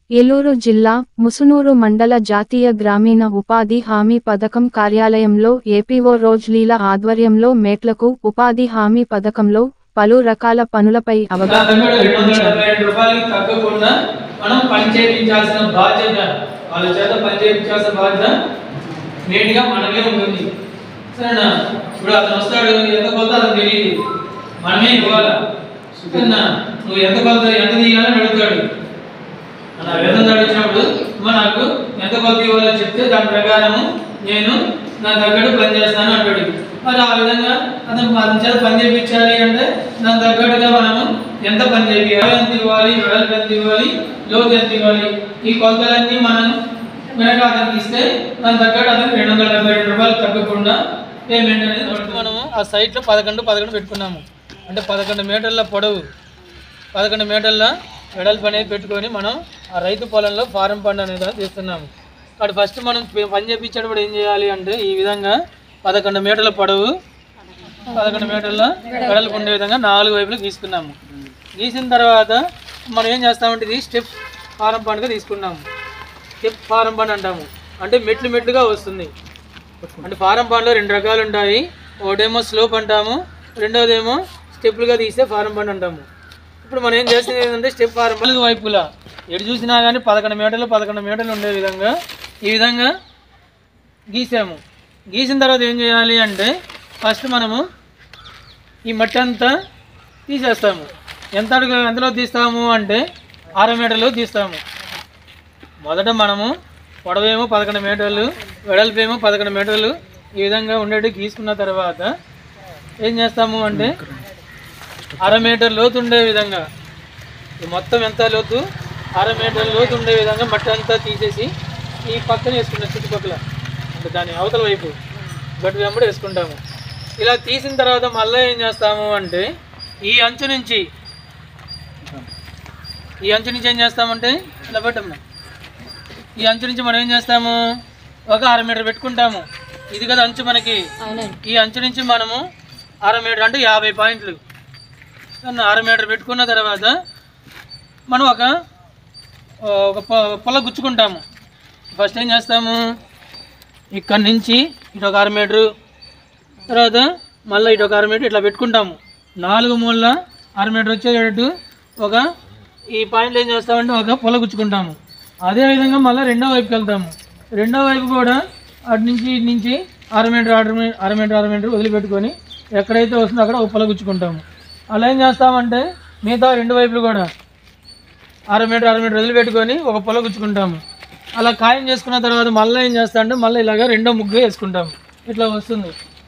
ఏలూరు జిల్లా ముసునూరు మండల జాతీయ గ్రామీణ ఉపాధి హామీ పథకం కార్యాలయంలో ఏపీఓ రోజులీల ఆధ్వర్యంలో మేట్లకు ఉపాధి హామీ పథకంలో పలు రకాల పనులపై అవగాహన కల్పించారు. నా వేతనం అడిగినప్పుడు నాకు ఎంత కొలత ఇవ్వాలో చెప్తే దాని ప్రకారం నేను నా తగ్గట్టు పని చేస్తాను అంటాడు. మరి ఆ విధంగా అతని చేత పని చేయించాలి అంటే దాని తగ్గట్టుగా మనము ఎంత పని చేయాలి, ఎంత ఇవ్వాలి, వెడల్పు ఎంత ఇవ్వాలి, లోతు ఎంత ఇవ్వాలి, ఈ కొలతలన్నీ మనం వెనక అతనికి ఇస్తే దాని తగ్గట్టు అతనికి 272 రూపాయలు తగ్గకుండా పేమెంట్ అనేది మనము ఆ సైట్లో 11 పెట్టుకున్నాము. అంటే 11 మీటర్ల పొడవు 11 మీటర్ల వెడల్పు అనేది పెట్టుకొని మనం ఆ రైతు పొలంలో ఫారం పండు అనేది తీస్తున్నాము. అక్కడ ఫస్ట్ మనం పని చేయించేటప్పుడు ఏం చేయాలి అంటే ఈ విధంగా 11 మీటర్ల పొడవు 11 మీటర్ల వెడల్పు ఉండే విధంగా 4 వైపులు గీసుకున్నాము. గీసిన తర్వాత మనం ఏం చేస్తామంటే ఇది స్టెప్ ఫారం పండుగ తీసుకున్నాము. స్టెప్ ఫారం పండు అంటాము. అంటే మెట్లుగా వస్తుంది. అంటే ఫారం పండులో 2 రకాలు ఉంటాయి. ఒకటేమో స్లోప్ అంటాము, రెండోదేమో స్టెప్లుగా తీస్తే ఫారం పండు అంటాము. ఇప్పుడు మనం ఏం చేసేది ఏంటంటే స్టెప్ ఫారం 4 వైపులా ఎటు చూసినా కానీ 11 మీటర్లు ఉండే విధంగా ఈ విధంగా గీసాము. గీసిన తర్వాత ఏం చేయాలి అంటే ఫస్ట్ మనము ఈ మట్టి అంతా తీసేస్తాము. ఎంతలో తీస్తాము అంటే 6 మీటర్లు తీస్తాము. మొదట మనము పొడవేమో 11 మీటర్లు, వెడల్పేమో 11 మీటర్లు ఈ విధంగా ఉండేటి గీసుకున్న తర్వాత ఏం చేస్తాము అంటే 1/2 మీటర్ లోతు ఉండే విధంగా మొత్తం ఎంత లోతు 1/2 మీటర్ లోతు ఉండే విధంగా మట్టి అంతా తీసేసి ఈ పక్కన వేసుకుంటాం. చుట్టుపక్కల అంటే దాని అవతల వైపు గట్టు వెంబడి వేసుకుంటాము. ఇలా తీసిన తర్వాత మళ్ళీ ఏం చేస్తాము అంటే ఈ అంచు నుంచి ఏం చేస్తామంటే ఇలా పెట్టాము. ఈ అంచు నుంచి మనం ఏం చేస్తాము ఒక 1/2 మీటర్ పెట్టుకుంటాము. ఇది కదా అంచు మనకి. ఈ అంచు నుంచి మనము 1/2 మీటర్ అంటే 50 పాయింట్లు 1/2 మీటర్ పెట్టుకున్న తర్వాత మనం ఒక పొల గుచ్చుకుంటాము. ఫస్ట్ ఏం చేస్తాము ఇక్కడ నుంచి ఇటు ఒక 1/2 మీటరు, తర్వాత మళ్ళీ ఇటు ఒక 1/2 మీటర్ ఇట్లా పెట్టుకుంటాము. 4 మూల 1/2 మీటర్ వచ్చేటట్టు ఒక ఈ పాయింట్లు ఏం చేస్తామంటే ఒక పొల గుచ్చుకుంటాము. అదేవిధంగా మళ్ళీ రెండో వైపుకి వెళ్తాము. రెండో వైపు కూడా అటు నుంచి ఇటు నుంచి 1/2 మీటర్ వదిలిపెట్టుకొని ఎక్కడైతే వస్తుందో అక్కడ ఒక పొల గుచ్చుకుంటాము. అలా ఏం చేస్తామంటే మిగతా 2 వైపులు కూడా 1/2 మీటర్ వదిలిపెట్టుకొని ఒక పొల గుచ్చుకుంటాము. అలా ఖాయం చేసుకున్న తర్వాత మళ్ళీ ఏం చేస్తామంటే మళ్ళీ ఇలాగ రెండో ముగ్గు వేసుకుంటాము. ఇట్లా వస్తుంది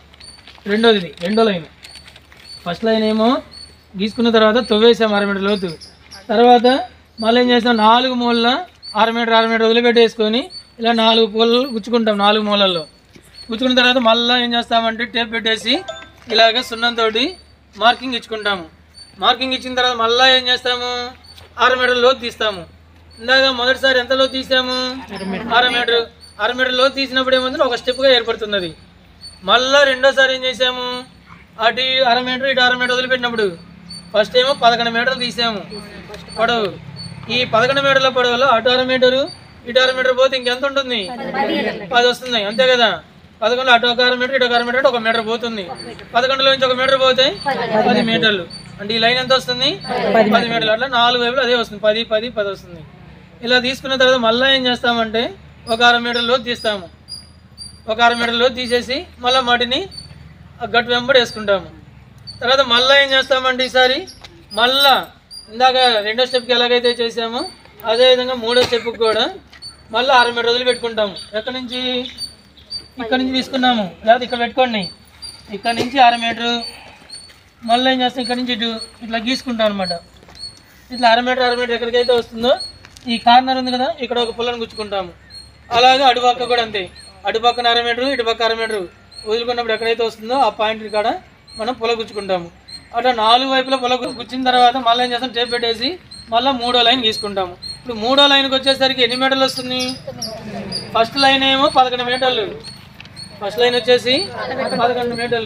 రెండో లైన్. ఫస్ట్ లైన్ ఏమో గీసుకున్న తర్వాత తవ్వేసాము 1/2 మీటర్ లోతు. తర్వాత మళ్ళీ ఏం చేస్తాం 4 మూలల 1/2 మీటర్ వదిలిపెట్టేసుకొని ఇలా 4 పొలలు గుచ్చుకుంటాం. 4 మూలల్లో గుచ్చుకున్న తర్వాత మళ్ళీ ఏం చేస్తామంటే టేప్ పెట్టేసి ఇలాగ సున్నంతో మార్కింగ్ ఇచ్చుకుంటాము. మార్కింగ్ ఇచ్చిన తర్వాత మళ్ళీ ఏం చేస్తాము 6 మీటర్ లోతు తీస్తాము. ఇందాక మొదటిసారి ఎంత లోతు తీసాము 6 మీటర్ లోతు తీసినప్పుడు ఏముంది ఒక స్టెప్గా ఏర్పడుతున్నది. మళ్ళీ రెండోసారి ఏం చేసాము అటు 1/2 మీటర్ ఇటు 1/2 మీటర్ వదిలిపెట్టినప్పుడు ఫస్ట్ ఏమో 11 మీటర్లు తీసాము పొడవు. ఈ 11 మీటర్ల పొడవులో అటు 1/2 మీటరు ఇటు 1/2 మీటర్ పోతే ఇంకెంత ఉంటుంది 10 వస్తుంది. అంతే కదా. 11 అటు ఒక 1/2 మీటర్ ఇటు ఒక 1/2 మీటర్ 1 మీటర్ పోతుంది. 11లో నుంచి 1 మీటర్ పోతే 10 మీటర్లు. అంటే ఈ లైన్ ఎంత వస్తుంది 10 మీటర్లు. అట్లా 4 వైపులు అదే వస్తుంది 10 వస్తుంది. ఇలా తీసుకున్న తర్వాత మళ్ళీ ఏం చేస్తామంటే ఒక 1/2 మీటర్ లోతు తీస్తాము. ఒక 1/2 మీటర్ లోతు తీసేసి మళ్ళీ మట్టిని గట్టు వెంబడి వేసుకుంటాము. తర్వాత మళ్ళీ ఏం చేస్తామంటే ఈసారి మళ్ళా ఇందాక రెండో స్టెప్కి ఎలాగైతే చేసామో అదేవిధంగా మూడో స్టెప్కి కూడా మళ్ళీ 1/2 మీటర్ వదిలిపెట్టుకుంటాము. ఎక్కడి నుంచి ఇక్కడ నుంచి తీసుకున్నాము, లేకపోతే ఇక్కడ పెట్టుకోండి. ఇక్కడ నుంచి 1/2 మీటరు మళ్ళీ ఏం చేస్తాం ఇక్కడ నుంచి ఇటు ఇట్లా గీసుకుంటాం అనమాట. ఇట్లా 1/2 మీటర్ ఎక్కడికైతే వస్తుందో ఈ కార్నర్ ఉంది కదా ఇక్కడ ఒక పుల్లను గుచ్చుకుంటాము. అలాగే అటుపక్క కూడా అంతే. అటుపక్కన 1/2 మీటరు ఇటుపక్క 1/2 మీటరు వదులుకున్నప్పుడు ఎక్కడైతే వస్తుందో ఆ పాయింట్ కాడ మనం పొల గుచ్చుకుంటాము. అట్లా 4 వైపుల పొల గుచ్చిన తర్వాత మళ్ళీ ఏం చేస్తాం టేప్ పెట్టేసి మళ్ళీ 3వ లైన్ గీసుకుంటాము. ఇప్పుడు 3వ లైన్కి వచ్చేసరికి ఎన్ని మీటర్లు వస్తుంది ఫస్ట్ లైన్ ఏమో 11 మీటర్లు. ఫస్ట్ లైన్ వచ్చేసి 11 మీటర్లు.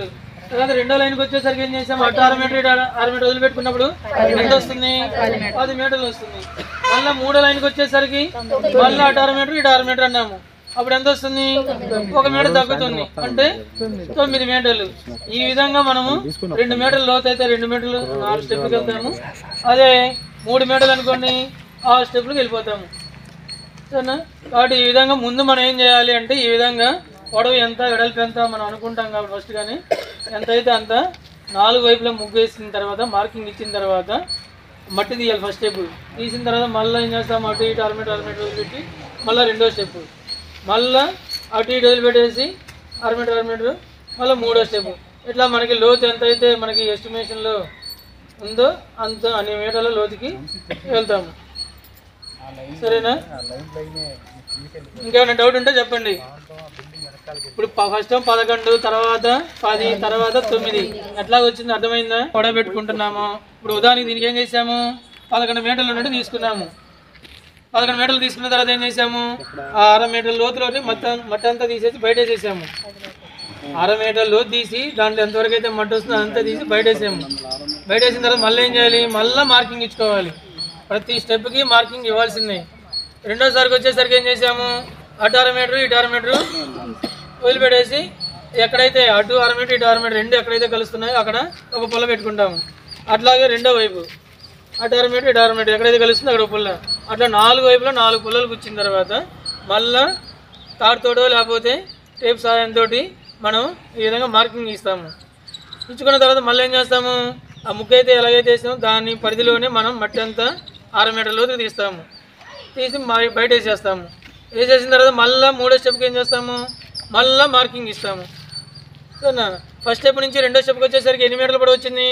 తర్వాత రెండో లైన్కి వచ్చేసరికి ఏం చేసాము, అటు 6 మీటర్ 6 మీటర్ వదిలిపెట్టుకున్నప్పుడు ఎంత వస్తుంది, 10 మీటర్లు వస్తుంది. మళ్ళీ మూడో లైన్కి వచ్చేసరికి మళ్ళీ అటు 6 మీటర్ ఇటు 6 మీటర్ అన్నాము, అప్పుడు ఎంత వస్తుంది, 1 మీటర్ తగ్గుతుంది, అంటే 9 మీటర్లు. ఈ విధంగా మనము 2 మీటర్ల లోతు అయితే 2 మీటర్లు 4 స్టెప్కి వెళ్తాము. అదే 3 మీటర్లు అనుకోండి 6 స్టెప్లకు వెళ్ళిపోతాము. సరేనా? కాబట్టి ఈ విధంగా ముందు మనం ఏం చేయాలి అంటే, ఈ విధంగా పొడవు ఎంత వెడల్పు ఎంత మనం అనుకుంటాం కాబట్టి ఫస్ట్ కానీ ఎంత అయితే అంత 4 వైపులా ముగ్గు వేసిన తర్వాత మార్కింగ్ ఇచ్చిన తర్వాత మట్టి తీయాలి. ఫస్ట్ స్టెప్ తీసిన తర్వాత మళ్ళీ ఏం చేస్తాం, అటు ఇటు 6 మీటర్ వదిలిపెట్టి మళ్ళీ రెండో స్టెప్, మళ్ళీ అటు ఇటు వదిలిపెట్టేసి 6 మీటర్ మళ్ళీ మూడో స్టెప్. ఇట్లా మనకి లోతు ఎంత అయితే మనకి ఎస్టిమేషన్లో ఉందో అంత అన్ని మీటర్ల లోతుకి వెళ్తాము. సరేనా? ఇంకేమైనా డౌట్ ఉంటే చెప్పండి. ఇప్పుడు ఫస్ట్ 11, తర్వాత 10, తర్వాత 9 ఎట్లా వచ్చింది అర్థమైందా? పొడవ పెట్టుకుంటున్నాము. ఇప్పుడు ఉదాహరణకి దీనికి ఏం చేసాము, 11 మీటర్ల నుండి తీసుకున్నాము. 11 మీటర్లు తీసుకున్న తర్వాత ఏం చేసాము, ఆ 6 మీటర్ల లోతులోని మట్టి అంతా తీసేసి బయట వేసేసాము. 6 మీటర్ల లోతు తీసి దాంట్లో ఎంతవరకు అయితే మట్టి వస్తుందో అంతా తీసి బయట వేసాము. బయట వేసిన తర్వాత మళ్ళీ ఏం చేయాలి, మళ్ళీ మార్కింగ్ ఇచ్చుకోవాలి. ప్రతి స్టెప్కి మార్కింగ్ ఇవ్వాల్సిందే. రెండోసారికి వచ్చేసరికి ఏం చేసాము, అటు 6 మీటర్ ఇటు 6 మీటర్ వదిలిపెట్టేసి ఎక్కడైతే అటు 6 మీటర్ ఇటు 6 మీటర్ రెండు ఎక్కడైతే కలుస్తున్నాయో అక్కడ ఒక పుల్ల పెట్టుకుంటాము. అట్లాగే రెండో వైపు అటు 6 మీటర్ ఇటు 6 మీటర్ ఎక్కడైతే కలుస్తుందో అక్కడ ఒక పుల్ల. అట్లా 4 వైపులో 4 పుల్లలు కూర్చిన తర్వాత మళ్ళీ తాడుతోటో లేకపోతే టేప్ సహాయంతో మనం ఈ విధంగా మార్కింగ్ ఇస్తాము. ఇచ్చుకున్న తర్వాత మళ్ళీ ఏం చేస్తాము, ఆ ముగ్గు అయితే ఎలాగైతే వేసామో దాని పరిధిలోనే మనం మట్టి అంతా 6 మీటర్ల లోతుకు తీస్తాము. తీసి బయట వేసేస్తాము. వేసేసిన తర్వాత మళ్ళీ మూడో స్టెప్కి ఏం చేస్తాము, మళ్ళీ మార్కింగ్ ఇస్తాము. సరేనా? ఫస్ట్ స్టెప్ నుంచి రెండో స్టెప్కి వచ్చేసరికి ఎన్ని మీటర్లు పడి వచ్చింది,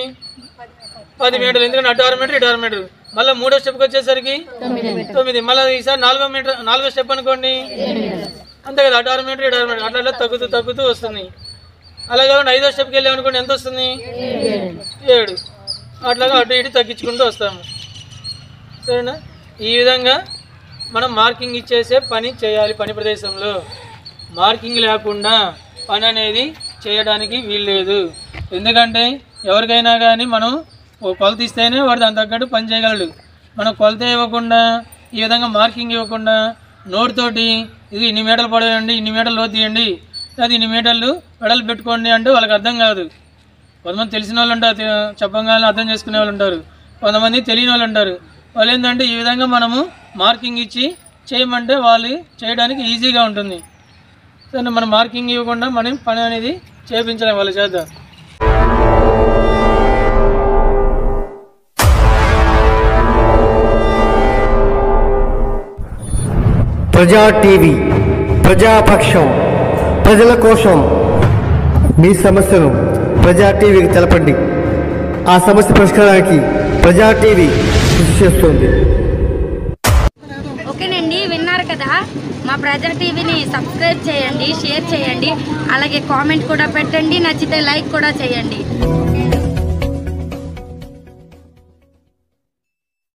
10 మీటర్లు. ఎందుకంటే అటు 6 మీటర్ ఇటు 6 మీటర్. మళ్ళీ మూడో స్టెప్కి వచ్చేసరికి 9. మళ్ళీ ఈసారి 4వ స్టెప్ అనుకోండి, అంతే కదా, అటు 6 మీటర్ ఇటు 6 మీటర్ అట్లా తగ్గుతూ వస్తుంది. అలాగే 5వ స్టెప్కి వెళ్ళామనుకోండి ఎంత వస్తుంది, 7. అట్లాగా అటు ఇటు తగ్గించుకుంటూ వస్తాము. సరేనా? ఈ విధంగా మనం మార్కింగ్ ఇచ్చేసే పని చేయాలి. పని ప్రదేశంలో మార్కింగ్ లేకుండా పని అనేది చేయడానికి వీల్లేదు. ఎందుకంటే ఎవరికైనా కానీ మనం కొలత ఇస్తేనే వాడు దాని తగ్గట్టు పని చేయగలడు. మనం కొలత ఇవ్వకుండా ఈ విధంగా మార్కింగ్ ఇవ్వకుండా నోటితోటి ఇది ఇన్ని మీటర్లు పడేయండి, ఇన్ని మీటర్లు లోతు తీయండి, అది ఇన్ని మీటర్లు వెడలు పెట్టుకోండి అంటే వాళ్ళకి అర్థం కాదు. కొంతమంది తెలిసిన వాళ్ళు ఉంటారు, చెప్పగానే అర్థం చేసుకునే వాళ్ళు ఉంటారు, కొంతమంది తెలియని వాళ్ళు ఉంటారు. వాళ్ళు ఏంటంటే ఈ విధంగా మనము మార్కింగ్ ఇచ్చి చేయమంటే వాళ్ళు చేయడానికి ఈజీగా ఉంటుంది. సరే, మనం మార్కింగ్ ఇవ్వకుండా మనం పని అనేది చేయించలేం వాళ్ళ చేత. ప్రజా టీవీ, ప్రజాపక్షం, ప్రజల కోసం. మీ సమస్యను ప్రజా టీవీకి తెలపండి. ఆ సమస్య పరిష్కారానికి ప్రజా టీవీ కృషి చేస్తుంది. ఓకేనండి, విన్నారు కదా. మా ప్రజా టీవీని సబ్స్క్రైబ్ చేయండి, షేర్ చేయండి, అలాగే కామెంట్ కూడా పెట్టండి, నచ్చితే లైక్ కూడా చేయండి.